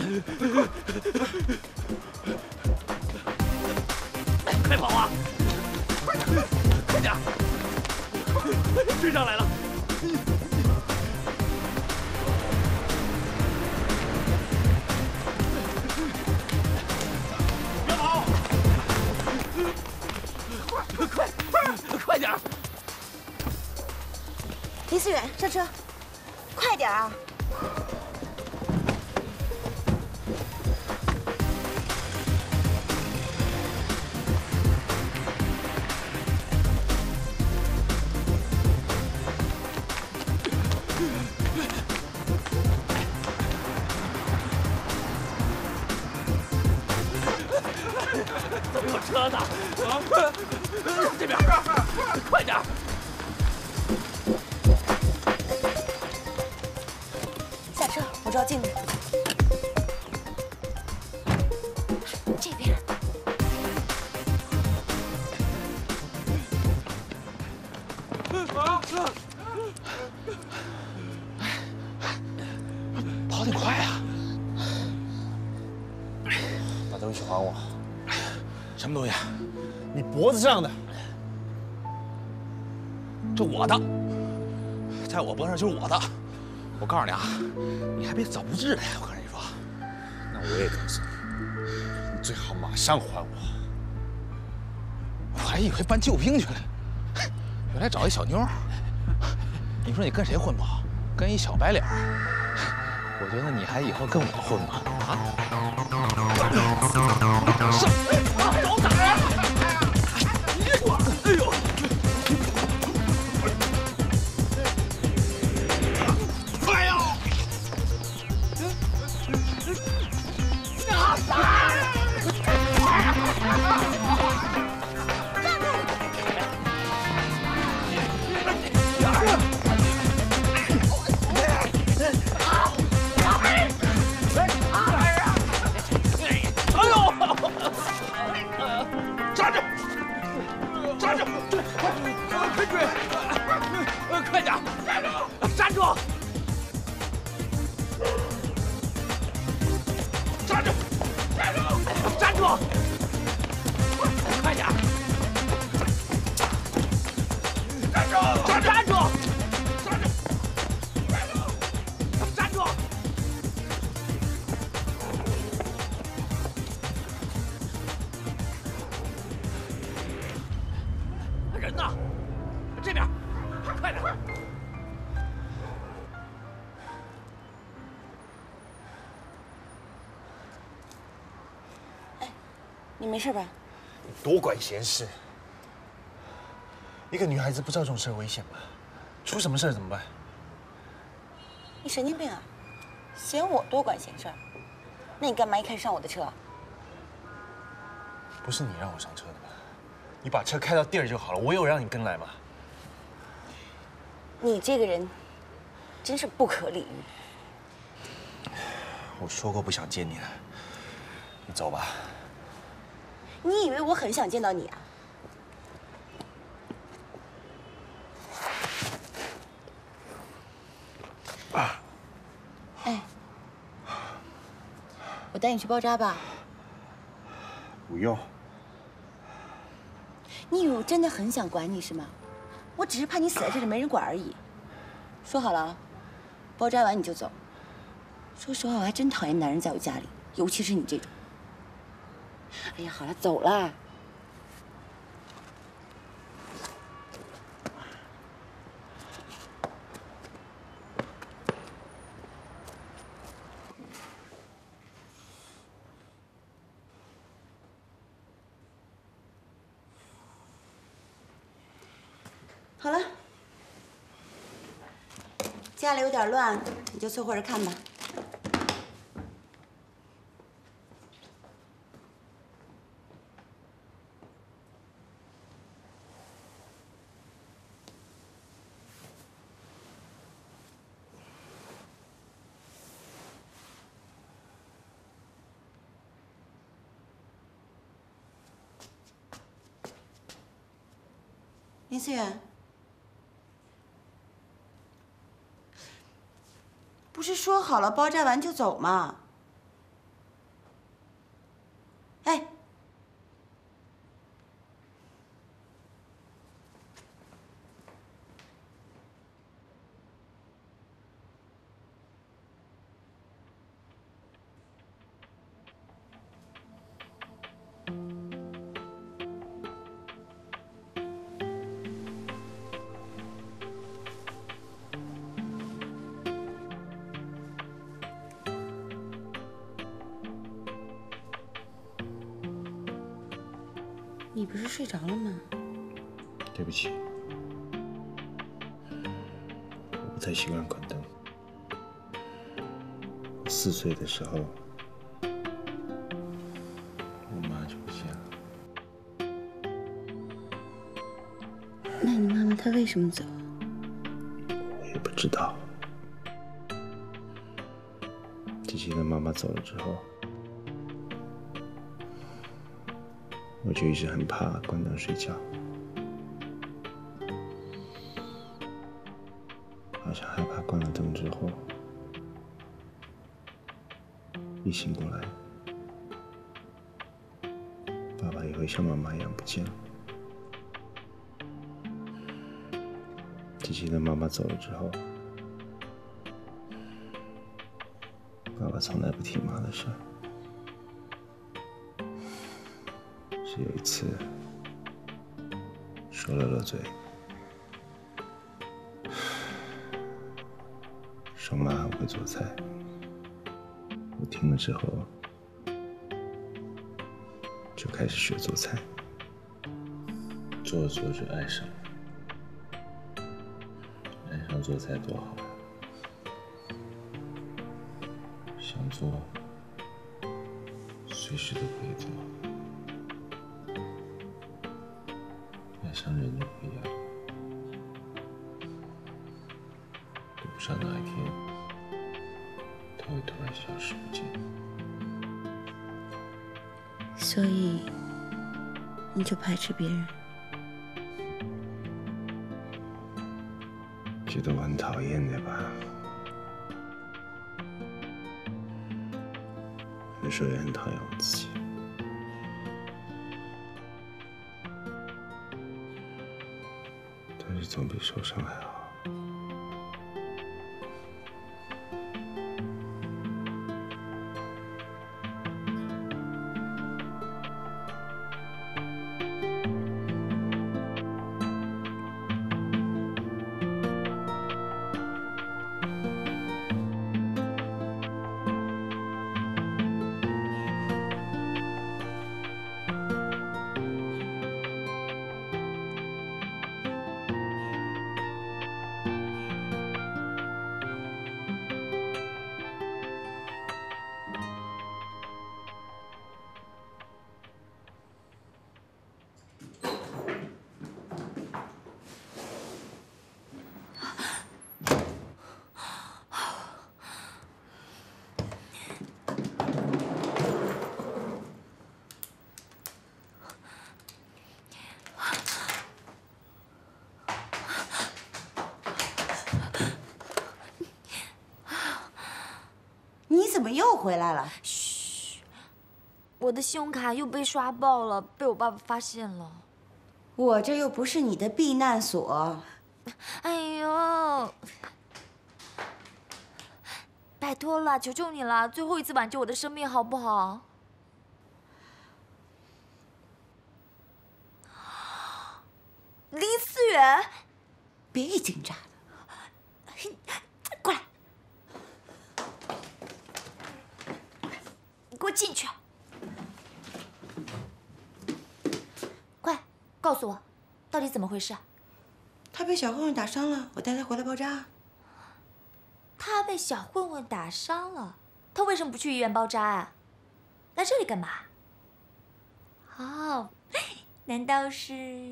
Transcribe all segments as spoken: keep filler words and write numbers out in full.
快跑啊！快快点！追上来了！别跑！快快快快点！ 李思远，上车，快点啊！ 怎么有车呢？啊！这边，快点！ 下车，我照镜子。这边。 啊！ 跑得快啊！把东西还我。 什么东西？你脖子上的，这我的，在我脖子上就是我的。我告诉你啊，你还别早不治的呀！我跟你说，那我也告诉你，你最好马上还我。我还以为办救兵去了，原来找一小妞。你说你跟谁混不好？跟一小白脸。我觉得你还以后跟我混吧？啊？上！ 找打呀！哎呦！快呀！啊！站着！站着！快快追！呃，快点！站住！站住！站住！站住！快点！站住！站住！站住！站住！站住！ 人呢？这边，快点！ 哎，你没事吧？ 你多管闲事！一个女孩子不知道这种事危险吗？出什么事怎么办？ 你神经病啊！嫌我多管闲事？那你干嘛一开始上我的车？ 不是你让我上车的吗？你把车开到地儿就好了，我有让你跟来吗？ 你这个人真是不可理喻。 我说过不想见你了，你走吧。 你以为我很想见到你啊？ 啊！ 哎，我带你去包扎吧。 不用。 你以为我真的很想管你是吗？我只是怕你死在这里没人管而已。说好了啊，包扎完你就走。说实话，我还真讨厌男人在我家里，尤其是你这种。哎呀，好了，走了。好了，家里有点乱，你就凑合着看吧。林思远。 不是说好了包扎完就走吗？ 你不是睡着了吗？ 对不起，我不太习惯关灯。我四岁的时候，我妈就不见了。 那你妈妈她为什么走？ 我也不知道。记记得妈妈走了之后，我就一直很怕关灯睡觉，好像害怕关了灯之后，一醒过来，爸爸也会像妈妈一样不见了。记记得妈妈走了之后，爸爸从来不提妈的事儿。是有一次说了勒嘴，说妈很会做菜。我听了之后，就开始学做菜，做着做着爱上了。爱上做菜多好啊！想做，随时都可以做。爱上人就不一样了，都不知道哪一天，他会突然消失不见。 所以你就排斥别人？ 觉得我很讨厌对吧？有时候也很讨厌我自己。但是总比受伤还好。 你怎么又回来了？ 嘘，我的信用卡又被刷爆了，被我爸爸发现了。 我这又不是你的避难所。 哎呦，拜托了，求求你了，最后一次挽救我的生命好不好？林思远， 别一惊乍的。 过来，你给我进去！快告诉我，到底怎么回事？ 他被小混混打伤了，我带他回来包扎。 他被小混混打伤了，他为什么不去医院包扎啊？来这里干嘛？哦，难道是？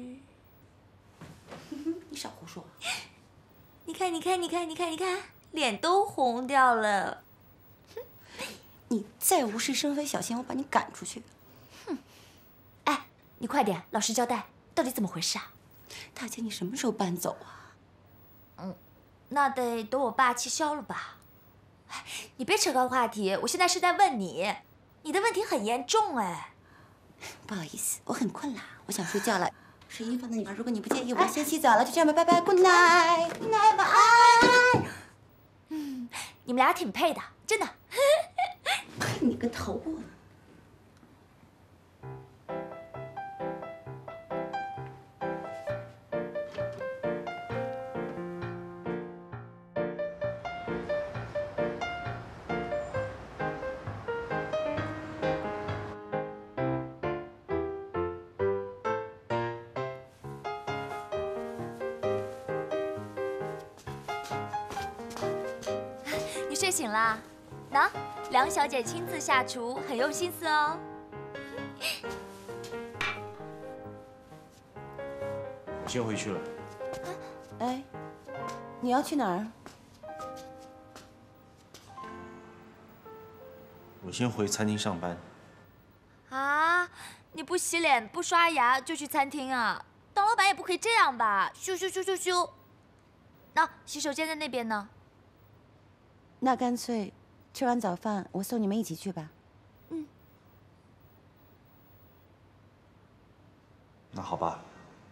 你少胡说！ 你看，你看，你看，你看，你看，脸都红掉了。 你再无事生非，小心我把你赶出去！ 哼！哎，你快点，老实交代，到底怎么回事啊？ 大姐，你什么时候搬走啊？ 嗯，那得等我爸气消了吧。哎，你别扯开话题，我现在是在问你，你的问题很严重哎。 不好意思，我很困了，我想睡觉了。睡衣放在里边，如果你不介意，我要先洗澡了。就这样吧，拜拜 ，Good night，Good night， 晚安。 嗯，你们俩挺配的，真的。 你个头啊！ 醒啦。喏，梁小姐亲自下厨，很用心思哦。 我先回去了。 哎，你要去哪儿？ 我先回餐厅上班。 啊，你不洗脸不刷牙就去餐厅啊？当老板也不可以这样吧？咻咻咻咻咻！那洗手间在那边呢。 那干脆吃完早饭，我送你们一起去吧。 嗯。 那好吧。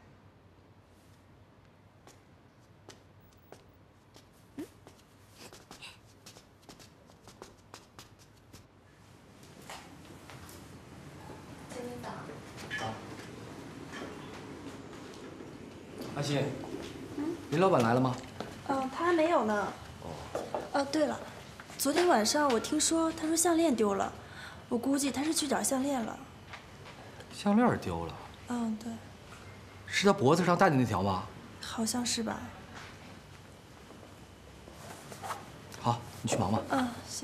阿欣，嗯，林老板来了吗？ 嗯，他还没有呢。哦。哦，对了，昨天晚上我听说他说项链丢了，我估计他是去找项链了。 项链丢了？ 嗯，对。 是他脖子上戴的那条吗？ 好像是吧。 好，你去忙吧。 嗯，行。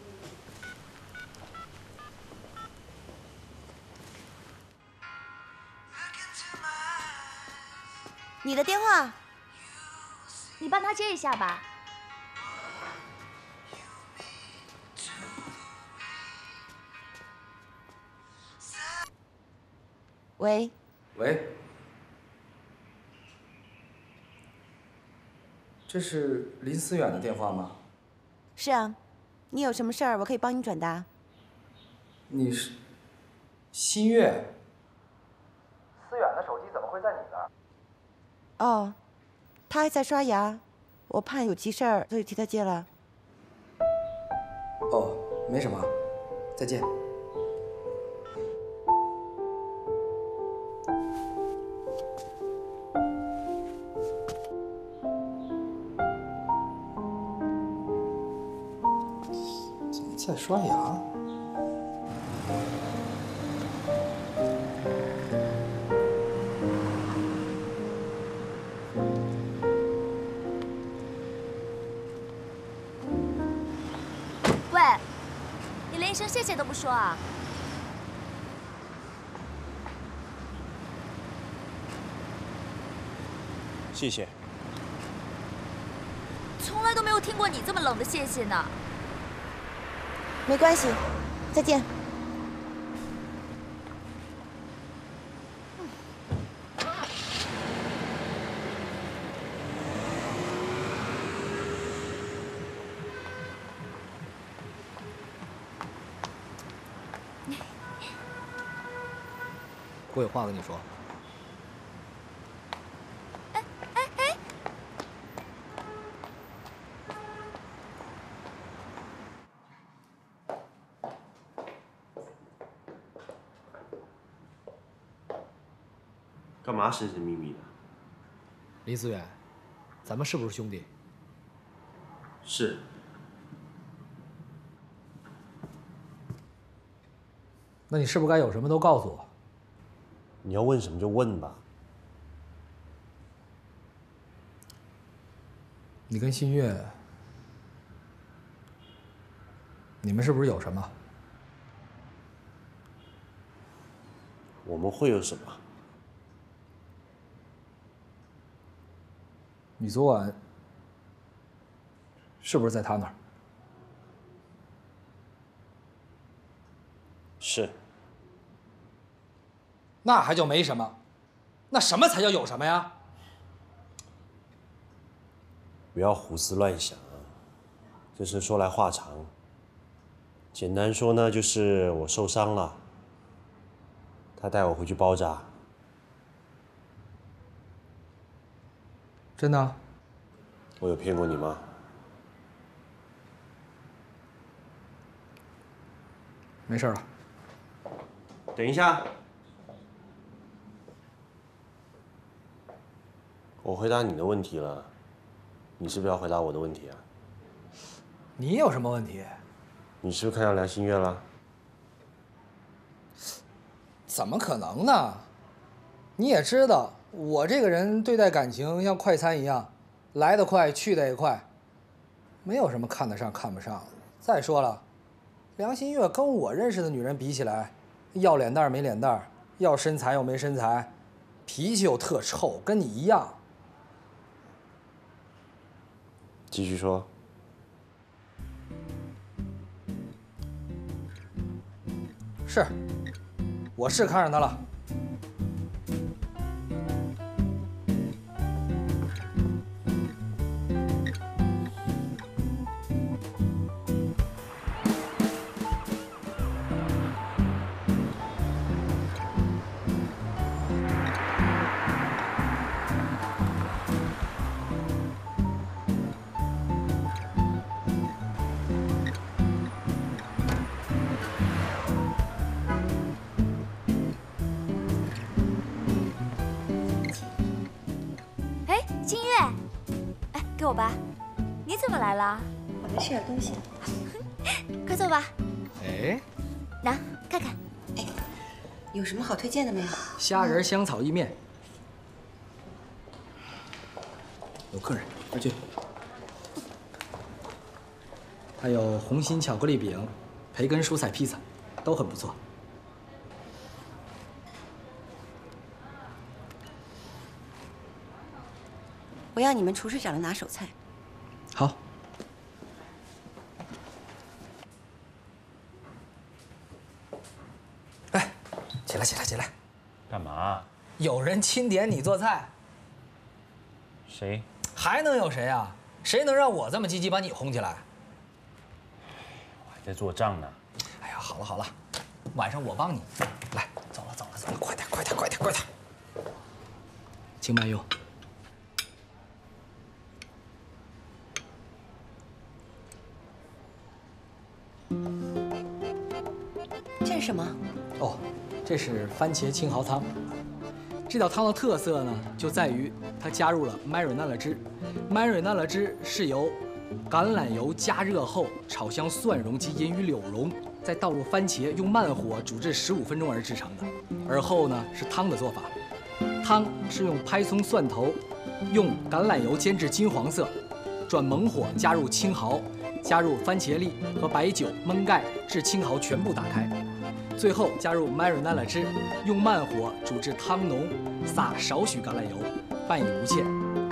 你的电话， 你帮他接一下吧。 喂。 喂。这是林思远的电话吗？ 是啊，你有什么事儿，我可以帮你转达。 你是新月。思远的手机怎么会在你那儿？ 哦，他还在刷牙，我怕有急事儿，所以替他接了。 哦，没什么，再见。怎么在刷牙？ 喂，你连一声谢谢都不说啊？ 谢谢。 从来都没有听过你这么冷的谢谢呢。 没关系，再见。 我有话跟你说。 哎哎哎！ 干嘛神神秘秘的？ 林思远，咱们是不是兄弟？ 是。 那你是不是该有什么都告诉我？ 你要问什么就问吧。 你跟新月，你们是不是有什么？ 我们会有什么？ 你昨晚是不是在他那儿？ 是。 那还叫没什么？那什么才叫有什么呀？ 不要胡思乱想啊！这事说来话长。简单说呢，就是我受伤了，他带我回去包扎。 真的？ 我有骗过你吗？ 没事了。 等一下。我回答你的问题了，你是不是要回答我的问题啊？ 你有什么问题？ 你是不是看上梁新月了？ 怎么可能呢？你也知道，我这个人对待感情像快餐一样，来得快，去得也快。 没有什么看得上看不上的。再说了，梁新月跟我认识的女人比起来，要脸蛋儿没脸蛋儿，要身材又没身材，脾气又特臭，跟你一样。 继续说。 是，我是看上她了。 新月，哎，给我吧。你怎么来了？ 我来吃点东西。 快坐吧。 哎， 拿看看。 哎，有什么好推荐的没有？ 虾仁香草意面。有客人，快去。还有红心巧克力饼、培根蔬菜披萨，都很不错。 我要你们厨师长的拿手菜。 好。哎，起来起来起来！ 干嘛？ 有人钦点你做菜。 谁？ 还能有谁啊？谁能让我这么积极把你轰起来？ 我还在做账呢。 哎呀，好了好了，晚上我帮你。来，走了走了走了，快点快点快点快点！请慢用。 这是什么？ 哦，这是番茄青蚝汤。这道汤的特色呢，就在于它加入了麦瑞纳勒汁。麦瑞纳勒汁是由橄榄油加热后炒香蒜蓉及银鱼柳蓉，再倒入番茄，用慢火煮至十五分钟而制成的。而后呢是汤的做法，汤是用拍葱蒜头，用橄榄油煎至金黄色，转猛火加入青蚝，加入番茄粒和白酒焖盖至青蚝全部打开。最后加入 marinara 汁，用慢火煮至汤浓，撒少许橄榄油，拌以无芡。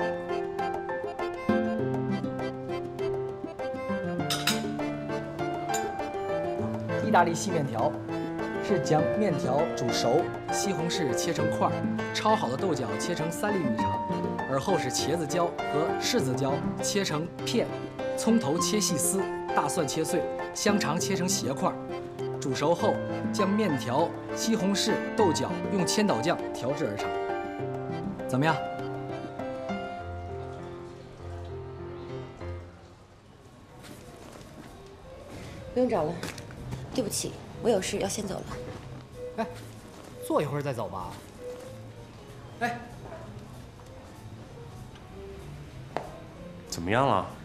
意大利细面条是将面条煮熟，西红柿切成块，焯好的豆角切成三厘米长，而后是茄子椒和柿子椒切成片，葱头切细丝，大蒜切碎，香肠切成斜块。煮熟后，将面条、西红柿、豆角用千岛酱调制而成。怎么样？ 不用找了，对不起，我有事要先走了。 哎，坐一会儿再走吧。哎， 怎么样了？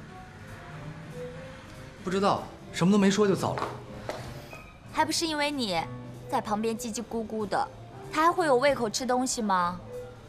不知道，什么都没说就走了。 还不是因为你在旁边叽叽咕咕的，他还会有胃口吃东西吗？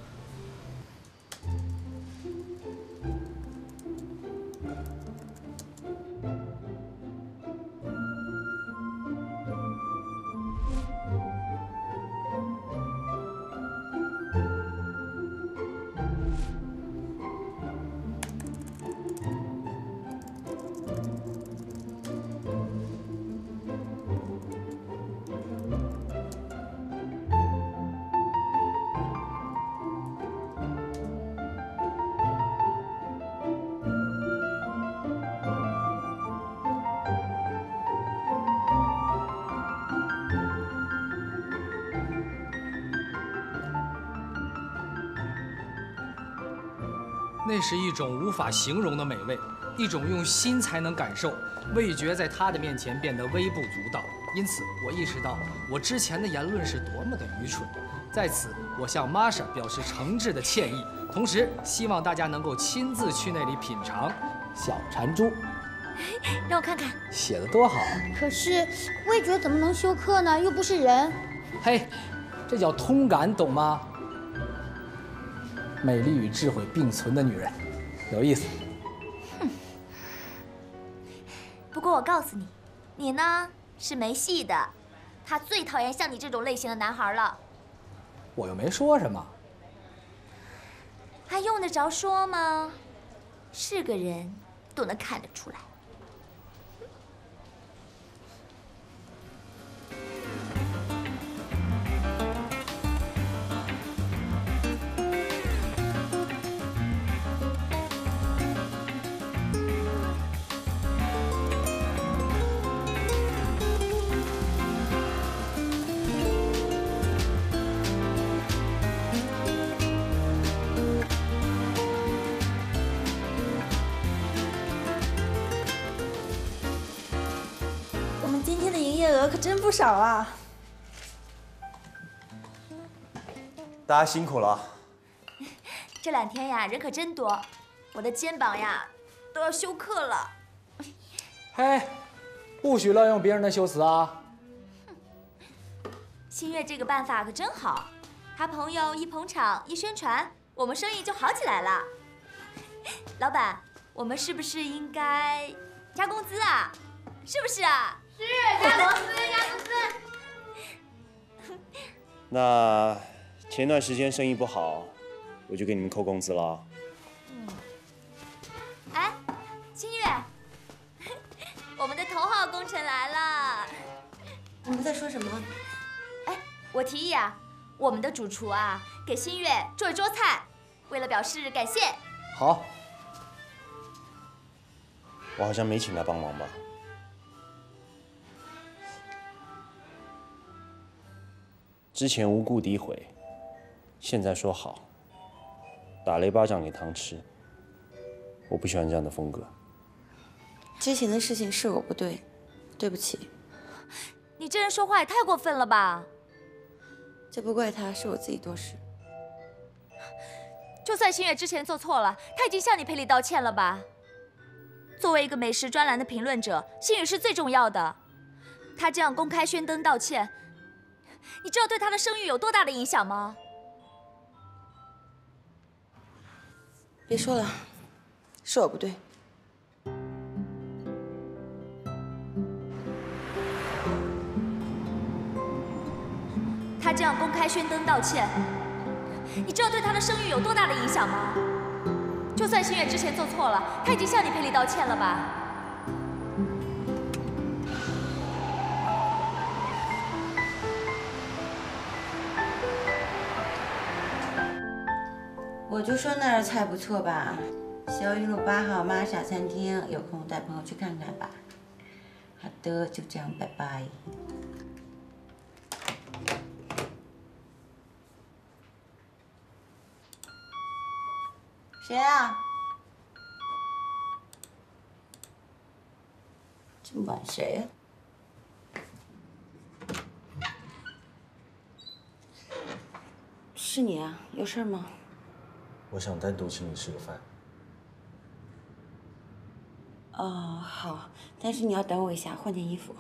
那是一种无法形容的美味，一种用心才能感受，味觉在他的面前变得微不足道。因此，我意识到我之前的言论是多么的愚蠢。在此，我向玛莎表示诚挚的歉意，同时希望大家能够亲自去那里品尝小馋猪。 让我看看， 写的多好！ 可是味觉怎么能休克呢？又不是人。 嘿，这叫通感，懂吗？美丽与智慧并存的女人，有意思。 哼。 过我告诉你，你呢是没戏的。他最讨厌像你这种类型的男孩了。 我又没说什么。 还用得着说吗？是个人都能看得出来。 可真不少啊！ 大家辛苦了。 这两天呀，人可真多，我的肩膀呀都要休克了。 嘿，不许乱用别人的修辞啊！ 新月这个办法可真好，他朋友一捧场一宣传，我们生意就好起来了。老板，我们是不是应该加工资啊？是不是啊？ 是加工资，加工资。 那前段时间生意不好，我就给你们扣工资了。 嗯。哎，新月，我们的头号功臣来了。 你们在说什么？ 哎，我提议啊，我们的主厨啊，给新月做一桌菜，为了表示感谢。 好。 我好像没请他帮忙吧？之前无故诋毁，现在说好，打雷巴掌给汤吃。我不喜欢这样的风格。 之前的事情是我不对，对不起。 你这人说话也太过分了吧！ 这不怪他，是我自己多事。 就算新月之前做错了，他已经向你赔礼道歉了吧？作为一个美食专栏的评论者，信誉是最重要的。他这样公开宣登道歉，你知道对他的声誉有多大的影响吗？ 别说了，是我不对。 他这样公开宣登道歉，你知道对他的声誉有多大的影响吗？就算新月之前做错了，他已经向你赔礼道歉了吧？ 我就说那儿的菜不错吧，小云路八号玛莎餐厅，有空带朋友去看看吧。好的，就这样，拜拜。谁啊？这么晚谁呀？是你啊？有事吗？ 我想单独请你吃个饭。 哦，好，但是你要等我一下，换件衣服。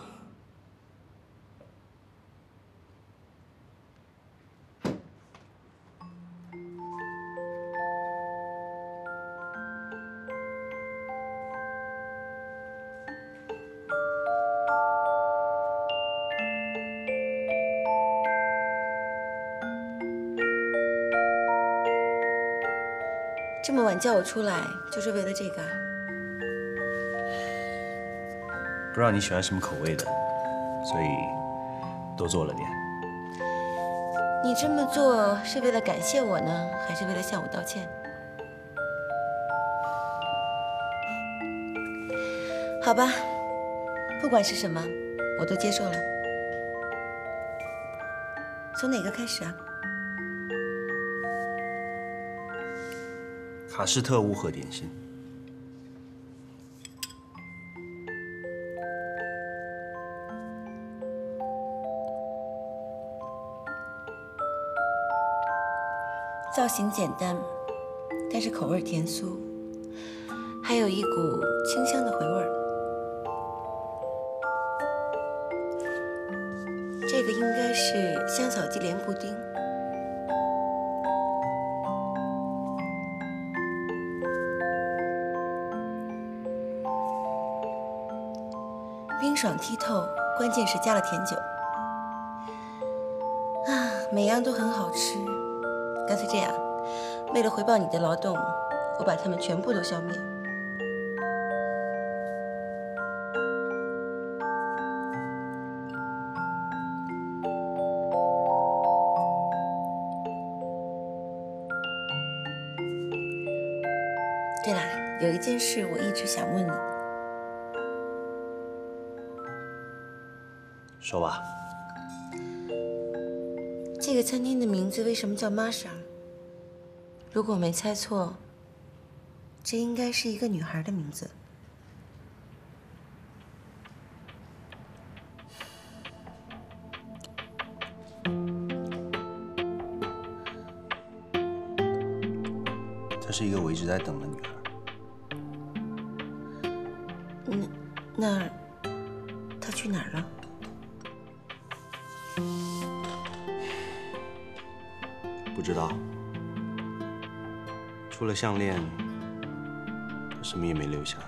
这么晚叫我出来，就是为了这个啊？ 不知道你喜欢什么口味的，所以多做了点。 你这么做是为了感谢我呢，还是为了向我道歉？好吧，不管是什么，我都接受了。从哪个开始啊？ 卡士特乌河点心。 造型简单，但是口味甜酥，还有一股清香的回味儿。这个应该是香草鸡莲布丁。 爽剔透，关键是加了甜酒。啊，每样都很好吃。干脆这样，为了回报你的劳动，我把它们全部都消灭。对了，有一件事我一直想问你。 说吧。 这个餐厅的名字为什么叫玛莎？如果我没猜错，这应该是一个女孩的名字。 她是一个我一直在等的女孩。 那那她去哪儿了？ 不知道。除了项链，她什么也没留下。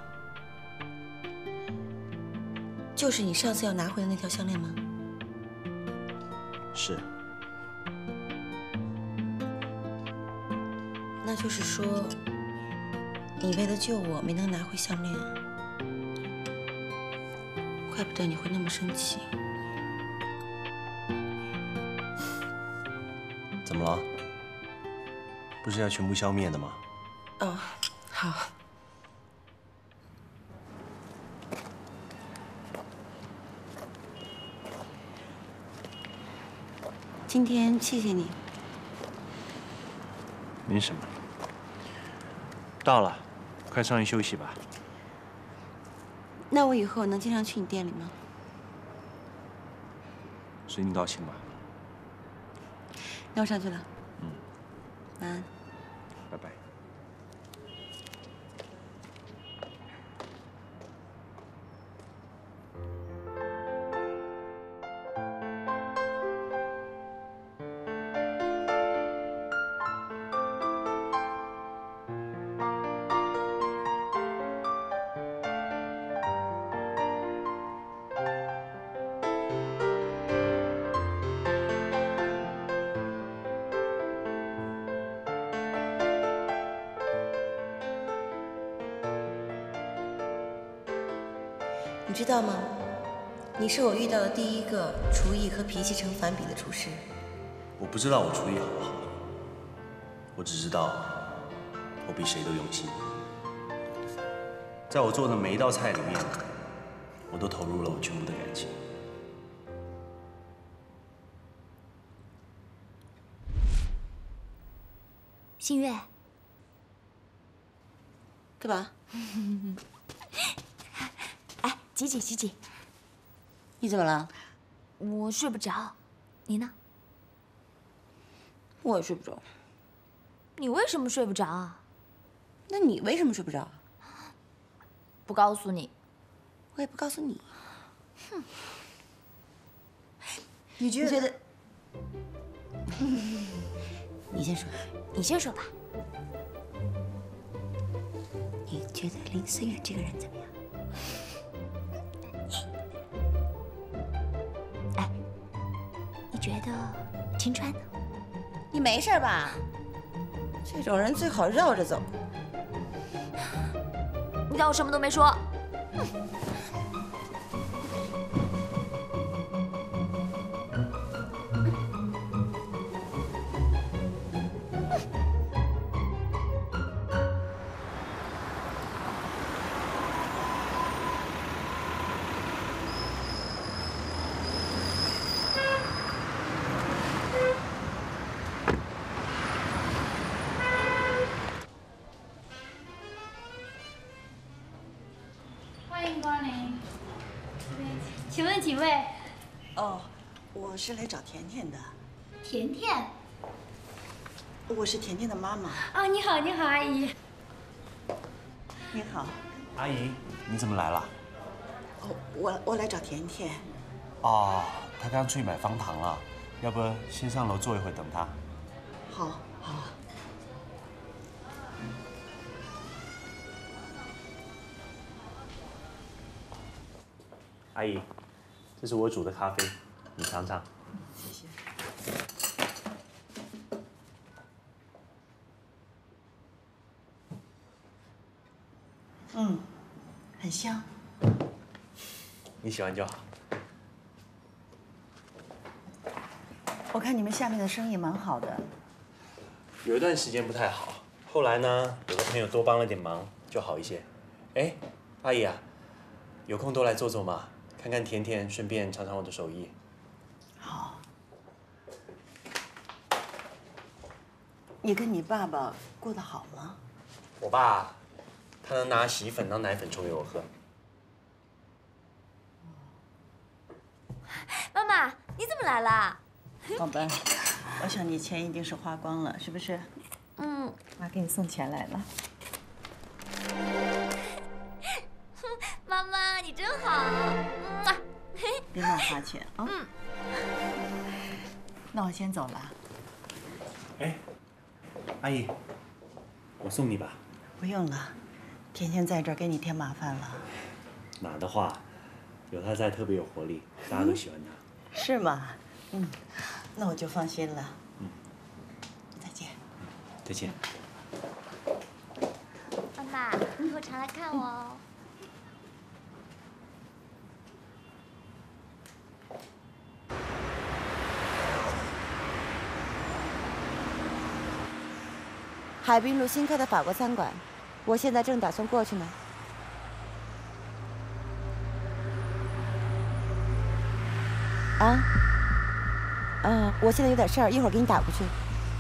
就是你上次要拿回的那条项链吗？ 是。 那就是说，你为了救我没能拿回项链，怪不得你会那么生气。 怎么了？不是要全部消灭的吗？ 哦，好。今天谢谢你。 没什么。到了，快上去休息吧。 那我以后能经常去你店里吗？ 随你高兴吧。 那我上去了。 嗯。 晚安。 拜拜。 你知道吗？你是我遇到的第一个厨艺和脾气成反比的厨师。 我不知道我厨艺好不好，我只知道我比谁都用心。在我做的每一道菜里面，我都投入了我全部的感情。 新月， 干嘛？ 哎，挤挤挤挤。 你怎么了？ 我睡不着，你呢？ 我也睡不着。 你为什么睡不着啊？ 那你为什么睡不着？ 不告诉你。 我也不告诉你。 哼。 你觉得？你觉得？你先说。 你先说吧。 你觉得林思远这个人怎么样？ 哎，你觉得青川呢？ 你没事吧？这种人最好绕着走。 你当我什么都没说？ 请问几位？ 哦，我是来找甜甜的。 甜甜？ 我是甜甜的妈妈。 啊，你好，你好，阿姨。 你好， 阿姨，你怎么来了？ 哦，我我来找甜甜。 哦，她刚出去买方糖了，要不先上楼坐一会，等她。 好，好。 阿姨，这是我煮的咖啡，你尝尝。 谢谢。嗯，很香。 你喜欢就好。 我看你们下面的生意蛮好的。 有一段时间不太好，后来呢，有个朋友多帮了点忙，就好一些。哎，阿姨啊，有空多来坐坐嘛，看看甜甜，顺便尝尝我的手艺。 好。你跟你爸爸过得好吗？ 我爸，他能拿洗衣粉当奶粉冲给我喝。 妈妈，你怎么来了？ 宝贝，我想你钱一定是花光了，是不是？ 嗯。 妈给你送钱来了。 妈妈，你真好。嗯、 别乱花钱啊。 嗯。 那我先走了。 哎，阿姨，我送你吧。 不用了，天天在这儿给你添麻烦了。 哪的话，有他在特别有活力，大家都喜欢他。 嗯、是吗？嗯，那我就放心了。嗯，再见。 再见。 妈妈，以后常来看我哦。 海滨路新开的法国餐馆，我现在正打算过去呢。啊？嗯，我现在有点事儿，一会儿给你打过去。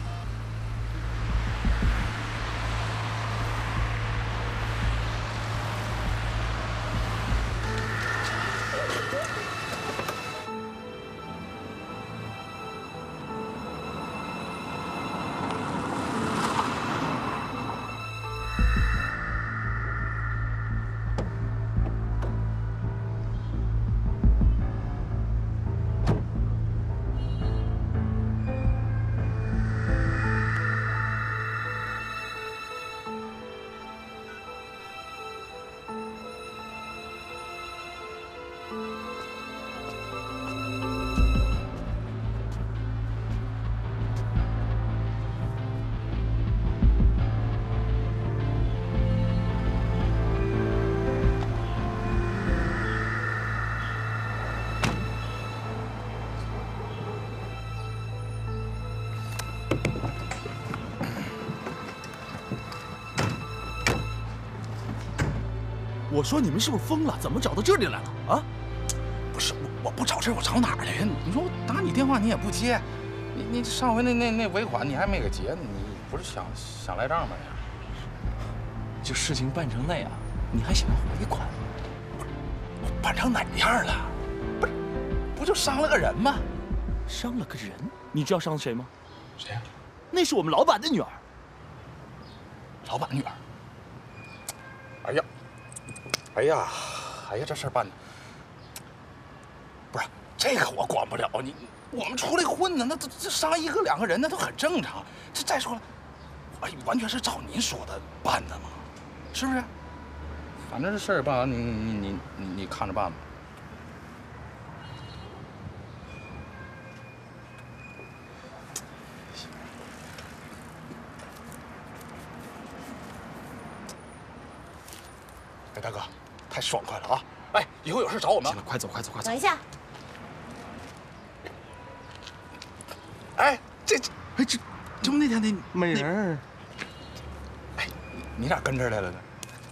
我说你们是不是疯了？怎么找到这里来了啊？不是我，我不找这我找哪儿去？你说我打你电话你也不接，你你上回那那那尾款你还没给结呢，你不是想想赖账吗你？这事情办成那样，你还想要回款？我办成哪样了？不是，不就伤了个人吗？ 伤了个人？你知道伤了谁吗？ 谁呀？ 那是我们老板的女儿。 老板女儿。哎呀！哎呀，哎呀，这事儿办的不是这个，我管不了你。我们出来混呢，那这这伤一个两个人那都很正常。这再说了，哎，完全是照您说的办的嘛，是不是？反正这事儿办完，你你你你你看着办吧。哎，大哥。太爽快了啊！哎，以后有事找我们。行了，快走，快走，快走。 等一下。 哎，这这，哎这，就那天那美人儿。 哎，你咋跟这儿来了呢？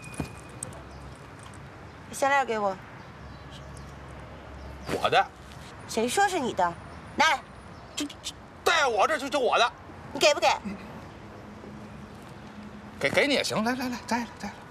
项链给我。 我的。 谁说是你的？来。 这这戴我这就就我的。 你给不给？ 给给你也行，来来来，摘了摘了。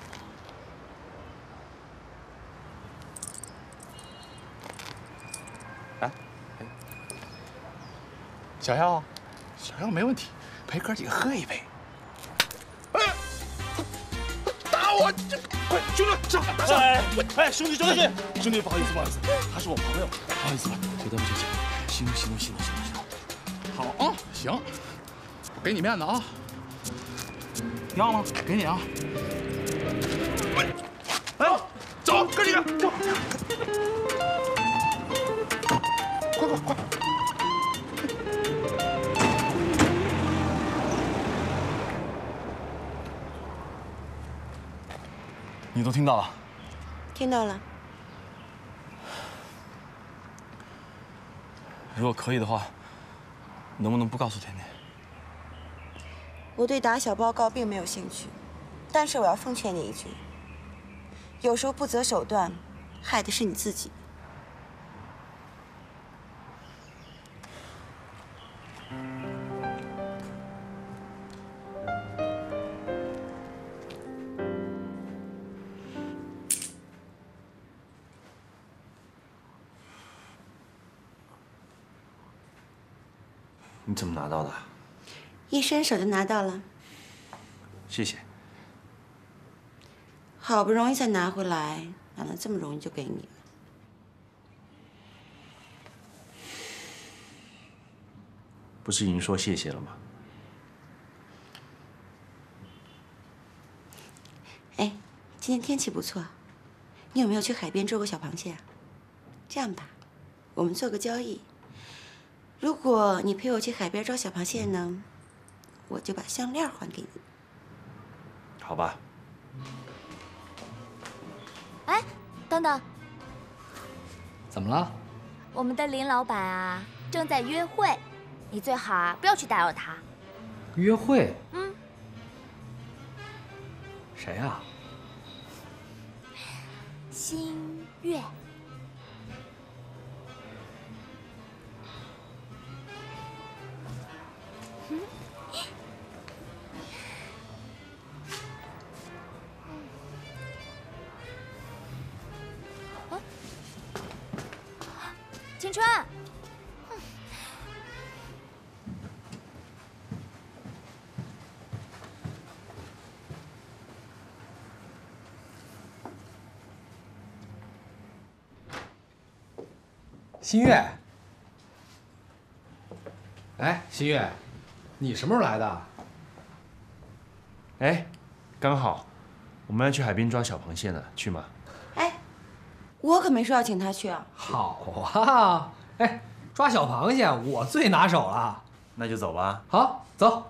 小耀，小耀没问题，陪哥几个喝一杯。哎，打我！这快，兄弟上！上！ 哎哎，兄弟兄弟兄弟，不好意思不好意思，他是我朋友，不好意思吧，别对不起，行行行行行行， 好啊，行，我给你面子啊。要吗？给你啊。哎，走，哥几个走。 你都听到了？ 听到了。 如果可以的话，能不能不告诉甜甜？ 我对打小报告并没有兴趣，但是我要奉劝你一句：有时候不择手段，害的是你自己。 你怎么拿到的？ 一伸手就拿到了， 谢谢。 好不容易才拿回来，哪能这么容易就给你了？ 不是已经说谢谢了吗？ 哎，今天天气不错，你有没有去海边捉过小螃蟹啊？这样吧，我们做个交易。如果你陪我去海边抓小螃蟹呢，我就把项链还给你。 好吧。 哎，等等， 怎么了？ 我们的林老板啊，正在约会，你最好啊不要去打扰他。 约会？ 嗯。 谁啊？ 新月。嗯。啊，青春。 新月，哎，新月，你什么时候来的？ 哎，刚好，我们要去海边抓小螃蟹呢，去吗？ 哎，我可没说要请他去啊。 好啊，哎，抓小螃蟹我最拿手了。 那就走吧。 好，走。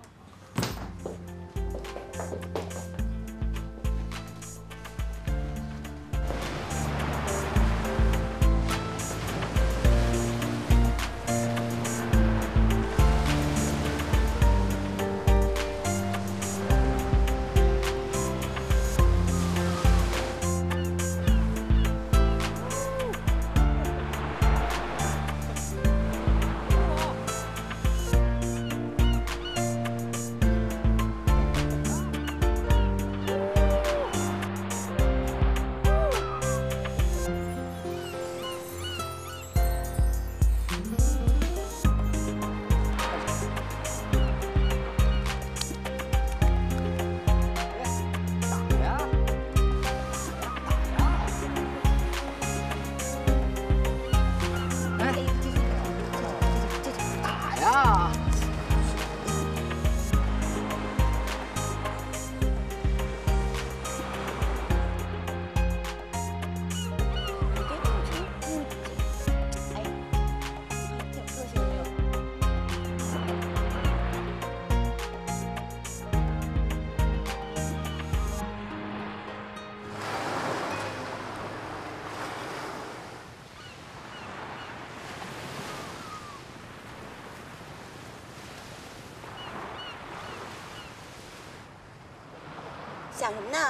想什么呢？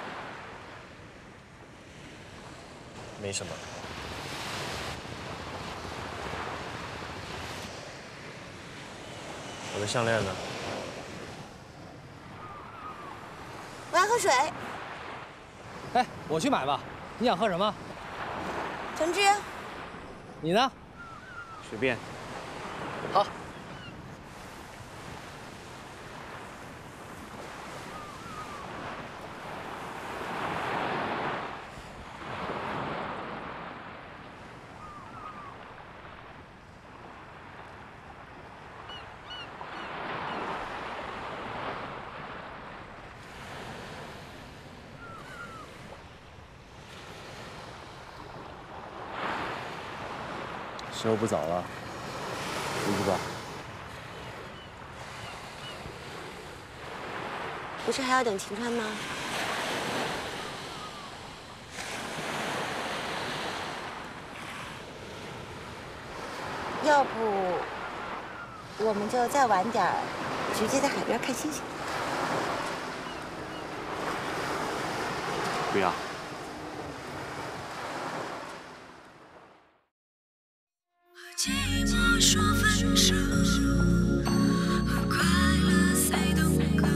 没什么。我的项链呢？ 我要喝水。 哎，我去买吧。你想喝什么？ 橙汁。 你呢？ 随便。 好。 时候不早了，回去吧。 不是还要等晴川吗？ 要不我们就再晚点儿，直接在海边看星星。 不要。 寂寞说分手，和快乐随动歌。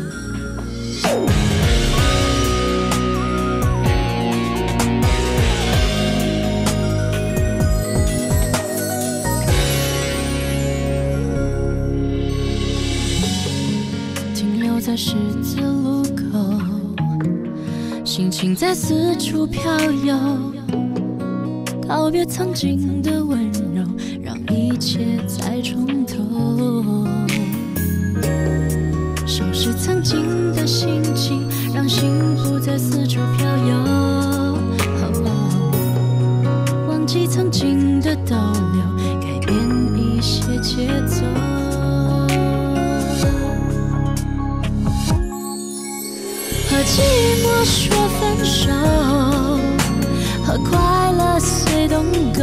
停留在十字路口，心情在四处飘游，告别曾经的温柔，让一切再重头。收拾曾经的心情，让心不再四处飘游。哦、忘记曾经的逗留，改变一些节奏。和寂寞说分手，和快乐随动狗。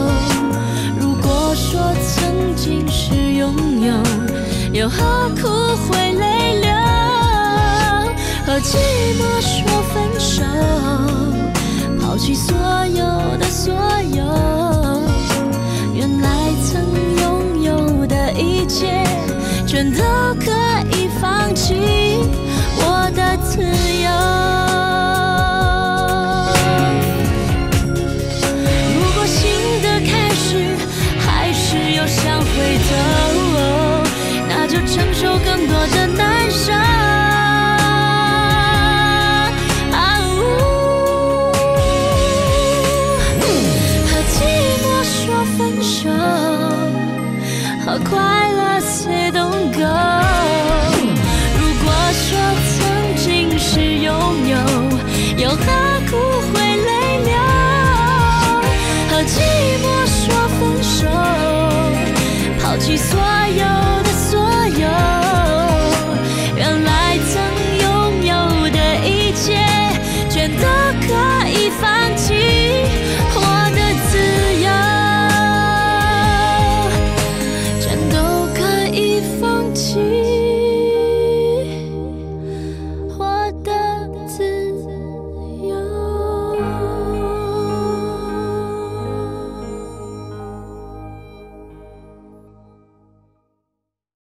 如果说曾经是拥有，又何苦